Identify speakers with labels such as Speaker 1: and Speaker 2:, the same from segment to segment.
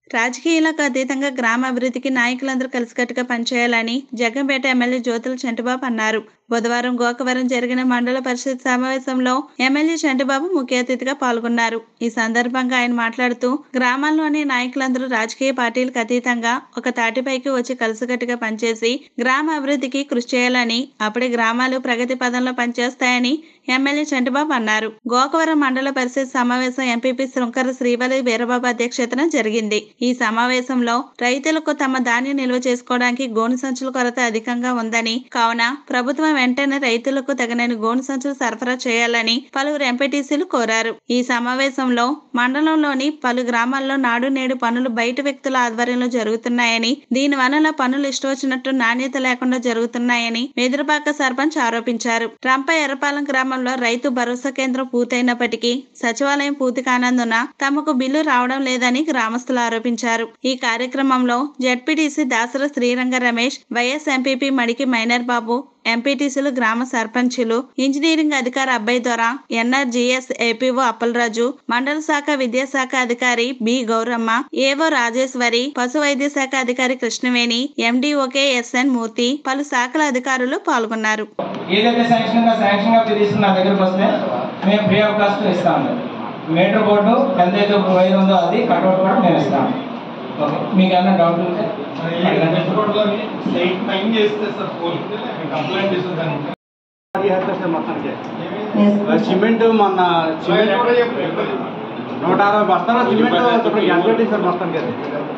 Speaker 1: రాజకీయాలకు అతీతంగా గ్రామ అభివృద్ధికి నాయకులందరూ కలిసికట్టుగా పనిచేయాలని జగ్గంపేట ఎమ్మెల్యే జ్యోతుల చంటిబాబు అన్నారు. బుధవారం గోకవరం జరిగిన మండల పరిషత్ సమావేశంలో ఎమ్మెల్యే చంటిబాబు ముఖ్య అతిథిగా పాల్గొన్నారు. ఈ సందర్భంగా ఆయన మాట్లాడుతూ, గ్రామాల్లోని నాయకులందరూ రాజకీయ పార్టీలకు అతీతంగా ఒక తాటిపైకి వచ్చి కలిసికట్టుగా పనిచేసి గ్రామ అభివృద్ధికి కృషి చేయాలని, అప్పుడే గ్రామాలు ప్రగతి పదంలో పనిచేస్తాయని ఎమ్మెల్యే చంటిబాబు అన్నారు. గోకవరం మండల పరిషత్ సమావేశం ఎంపీపీ శృంకర శ్రీవల్లి వీరబాబు అధ్యక్షతన జరిగింది. ఈ సమావేశంలో రైతులకు తమ ధాన్యం నిల్వ చేసుకోవడానికి గోను సంచుల కొరత అధికంగా ఉందని, కావున ప్రభుత్వం వెంటనే రైతులకు తగినన్ని గోను సంచులు సరఫరా చేయాలని పలువురు ఎంపీటీసీలు కోరారు. ఈ సమావేశంలో మండలంలోని పలు గ్రామాల్లో నాడు నేడు పనులు బయట వ్యక్తుల ఆధ్వర్యంలో జరుగుతున్నాయని, దీని వలన పనులు ఇష్టవచ్చినట్టు నాణ్యత లేకుండా జరుగుతున్నాయని వెదురుపాక సర్పంచ్ ఆరోపించారు. రంప ఎర్రపాలెం గ్రామంలో రైతు భరోసా కేంద్రం పూర్తయినప్పటికీ సచివాలయం పూర్తి కానందున తమకు బిల్లు రావడం లేదని గ్రామస్తులు ఆరోపించారు. ఈ కార్యక్రమంలో ZPTC Dasara Sriranga Ramesh, vice MPP Madiki Minor Babu, ఎంపీటీసీలు, గ్రామ సర్పంచులు, ఇంజనీరింగ్ అధికారి అబ్బాయి దొర, ఎన్ఆర్జీఎస్ ఏపీఓ అప్పలరాజు, మండల శాఖ విద్యాశాఖ అధికారి బి గౌరమ్మ, ఏవో రాజేశ్వరి, పశు వైద్య శాఖ అధికారి కృష్ణవేణి, ఎండిఓకే ఎస్ఎన్ మూర్తి, పలు శాఖల అధికారులు పాల్గొన్నారు.
Speaker 2: ఏదైతే శాంక్షన్ గా పిటిషన్ నా దగ్గరకు వస్తే మేము ఫ్రీ ఆఫ్ కాస్ట్ ఇస్తాము. మీటర్ బోర్డు ఎంతైతే వైర్ ఉందో అది కట్అవుట్ కూడా మేము ఇస్తాము. ఓకే, మీకు ఏమైనా డౌట్ ఉంటే
Speaker 3: సిమెంట్ మొన్న 160 బస్తాల సిమెంట్ ఎంతటి సార్ మొత్తం కదా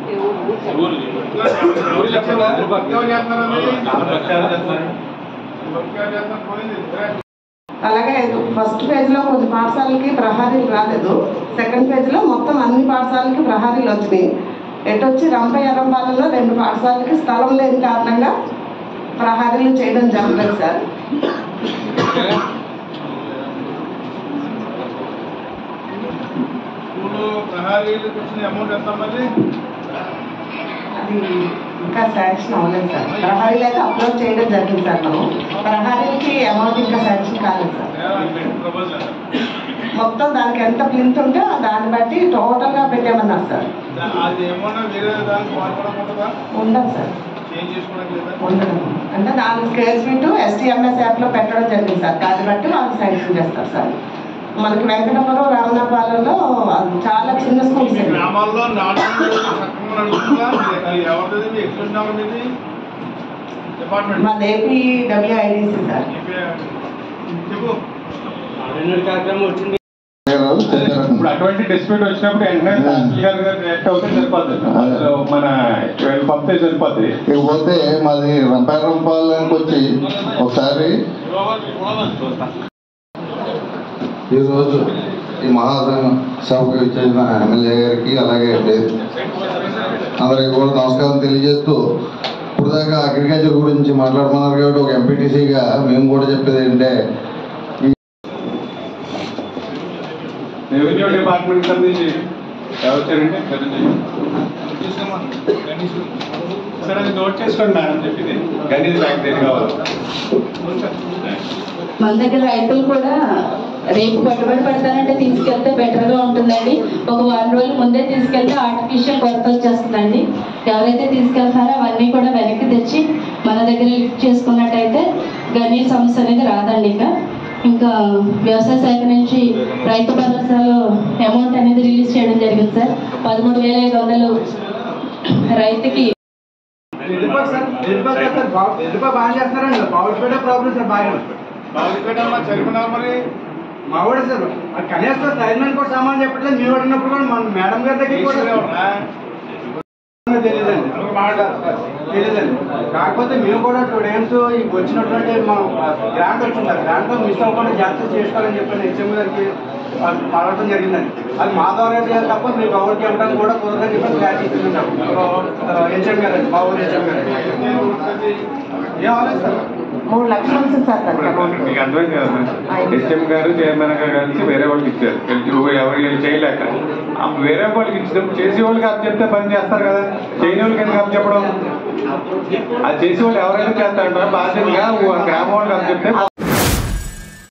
Speaker 4: అలాగే ఫస్ట్ ఫేజ్ లో కొద్ది పాఠశాలకి ప్రహారీలు రాలేదు. సెకండ్ ఫేజ్ లో మొత్తం అన్ని పాఠశాలకి ప్రహారీలు వచ్చినాయి. ఎటొచ్చి రంప ఎర్రంపాలెంలో 2 పాఠశాలకి స్థలం లేని కారణంగా ప్రహారీలు చేయడం జరగలేదు సార్. అది ఇంకా శాంక్షన్ అవ్వలేదు సార్. ప్రహారీలు అయితే అప్లోడ్ చేయడం జరిగింది సార్. మనం ప్రహారీలకి అమౌంట్ ఇంకా శాంక్షన్ కాలేదు సార్. మొత్తం దానికి ఎంత ప్లింత్ ఉంటే దాన్ని బట్టి టోటల్ గా పెట్టామన్నారు సార్. ఉండదు సార్, ఉండదు. అంటే 4 స్క్వేర్ ఫీట్ ఎస్టీఎంఎస్ యాప్ లో పెట్టడం జరిగింది సార్. దాన్ని బట్టి వాళ్ళు శాంక్షన్ చేస్తారు సార్. మనకి వెంకటపురం, రామనాపాలెంలో చాలా చిన్న స్కూల్స్ మాది ఏపీడబ్ల్యూఐడిసి సార్.
Speaker 5: ఇప్పుడు అటువంటి డిస్ప్యూట్ వచ్చినప్పుడు మన పంపితే సరిపోతుంది.
Speaker 6: ఇకపోతే మాది రంపాలకి వచ్చి ఒకసారి ఈరోజు ఈ మహాసంఘ సభకు ఇచ్చేసిన ఎమ్మెల్యే గారికి అలాగే అందరికి కూడా నమస్కారం తెలియజేస్తూ, ఇప్పుడు దాకా అగ్రికల్చర్ గురించి మాట్లాడుతున్నారు కాబట్టి ఒక ఎంపీటీసీగా మేము కూడా చెప్పేది ఏంటంటే,
Speaker 5: రెవెన్యూ డిపార్ట్మెంట్ సంబంధించి ఎవరంటే సార్ అది నోట్ చేసుకోండి మేడం చెప్పింది. గణేష్ బ్యాంక్ దగ్గర కావాలి.
Speaker 7: మన దగ్గర రైతులు కూడా రేపు పెట్టుబడి పెడతానంటే తీసుకెళ్తే బెటర్గా ఉంటుందండి. ఒక 1 రోజుల ముందే తీసుకెళ్తే ఆర్టిఫిషియల్ కొరత వచ్చేస్తుందండి. ఎవరైతే తీసుకెళ్తారో అవన్నీ కూడా వెనక్కి తెచ్చి మన దగ్గర లిఫ్ట్ చేసుకున్నట్టయితే గనీ సమస్య అనేది రాదండి. ఇంకా వ్యవసాయ శాఖ నుంచి రైతు భరోసాలో అమౌంట్ అనేది రిలీజ్ చేయడం జరిగింది సార్. 13,500 రైతుకి.
Speaker 3: మా కూడా సార్ కనీసం సైన్మెన్ కూడా సామాన్ చెప్పట్లేదు. మీ వాడు ఉన్నప్పుడు కూడా మన మేడం గారి దగ్గర కూడా తెలియదండి. కాకపోతే మేము కూడా 2 days వచ్చినటువంటి మనం గ్రాంట్ వచ్చింది. గ్రాంట్ మిస్ అవ్వకుండా జాగ్రత్త చేసుకోవాలని చెప్పి హెచ్ఎం గారికి అడగడం జరిగిందండి. అది మా ద్వారా చేయాలి తప్ప మీకు ఎవరికి ఇవ్వడానికి కూడా కుదరదని చెప్పి క్లారిటీ ఇస్తుంది హెచ్ఎం గారు అండి. మా ఊరు హెచ్ఎం గారు ఏం అవ్వలేదు సార్.
Speaker 4: 3 లక్షలు ఉంది సార్.
Speaker 5: మీకు అర్థం కదా, హెచ్ఎం గారు చైర్మన్ గారు కలిసి వేరే వాళ్ళకి ఇచ్చారు. ఎవరు చేయలేక వేరే వాళ్ళకి ఇచ్చినప్పుడు చేసే వాళ్ళకి అప్పు చెప్తే పని చేస్తారు కదా, చేయని వాళ్ళకి ఎందుకు అప్పు చెప్పడం? అది చేసే వాళ్ళు ఎవరైనా చేస్తారంటారు. బాధ్యతగా గ్రామం వాళ్ళకి అప్పు చెప్తే